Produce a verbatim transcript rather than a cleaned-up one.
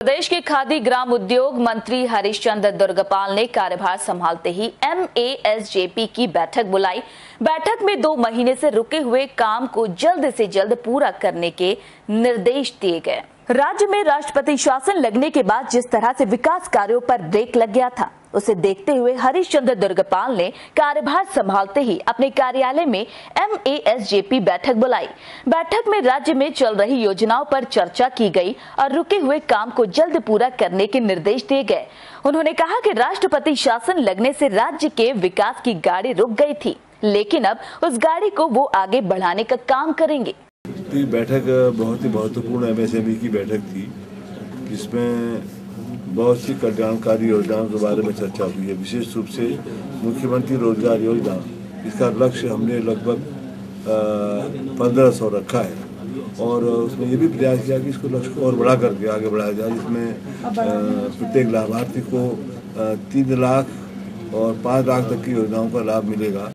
प्रदेश के खादी ग्राम उद्योग मंत्री हरीश चंद्र दुर्गपाल ने कार्यभार संभालते ही M A S J P की बैठक बुलाई। बैठक में दो महीने से रुके हुए काम को जल्द से जल्द पूरा करने के निर्देश दिए गए। राज्य में राष्ट्रपति शासन लगने के बाद जिस तरह से विकास कार्यों पर ब्रेक लग गया था, उसे देखते हुए हरीश चंद्र दुर्गपाल ने कार्यभार संभालते ही अपने कार्यालय में M A S J P बैठक बुलाई। बैठक में राज्य में चल रही योजनाओं पर चर्चा की गई और रुके हुए काम को जल्द पूरा करने के निर्देश दिए गए। उन्होंने कहा कि राष्ट्रपति शासन लगने से राज्य के विकास की गाड़ी रुक गई थी, लेकिन अब उस गाड़ी को वो आगे बढ़ाने का काम करेंगे। ये बैठक बहुत ही महत्वपूर्ण एम एस एम ई की बैठक थी, जिसमें बहुत सी कल्याणकारी योजनाओं के बारे में चर्चा हुई है। विशेष रूप से मुख्यमंत्री रोजगार योजना, इसका लक्ष्य हमने लगभग पंद्रह सौ रखा है और उसमें ये भी प्रयास किया कि इसको लक्ष्य को और बढ़ा करके आगे बढ़ाया जाए, जिसमें प्रत्येक लाभार्थी को तीन लाख और पाँच लाख तक की योजनाओं का लाभ मिलेगा।